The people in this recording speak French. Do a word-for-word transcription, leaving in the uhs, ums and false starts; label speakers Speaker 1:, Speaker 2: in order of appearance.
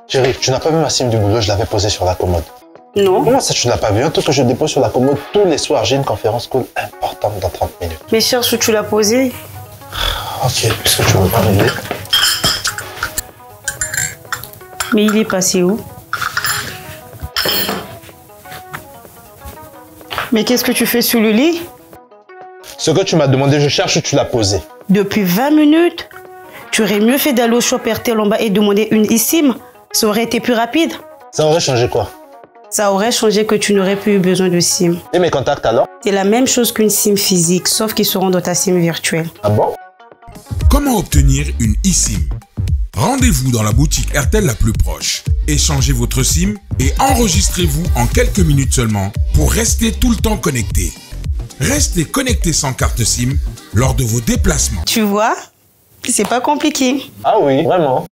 Speaker 1: Chérie, tu n'as pas vu ma SIM du boulot, je l'avais posée sur la commode.
Speaker 2: Non.
Speaker 1: Comment ça, tu n'as pas vu? Un truc que je dépose sur la commode tous les soirs. J'ai une conférence call importante dans trente minutes.
Speaker 2: Mais cherche où tu l'as posée.
Speaker 1: Ok, est-ce que tu veux pas m'aider?
Speaker 2: Mais il est passé où? Mais qu'est-ce que tu fais sous le lit?
Speaker 1: Ce que tu m'as demandé, je cherche où tu l'as posé.
Speaker 2: Depuis vingt minutes? Tu aurais mieux fait d'aller au shop R T L en bas et demander une eSIM. Ça aurait été plus rapide.
Speaker 1: Ça aurait changé quoi?
Speaker 2: Ça aurait changé que tu n'aurais plus eu besoin de SIM.
Speaker 1: Et mes contacts alors?
Speaker 2: C'est la même chose qu'une SIM physique, sauf qu'ils seront dans ta SIM virtuelle.
Speaker 1: Ah bon?
Speaker 3: Comment obtenir une eSIM? Rendez-vous dans la boutique R T L la plus proche. Échangez votre SIM et enregistrez-vous en quelques minutes seulement pour rester tout le temps connecté. Restez connecté sans carte SIM lors de vos déplacements.
Speaker 2: Tu vois? C'est pas compliqué.
Speaker 1: Ah oui, vraiment.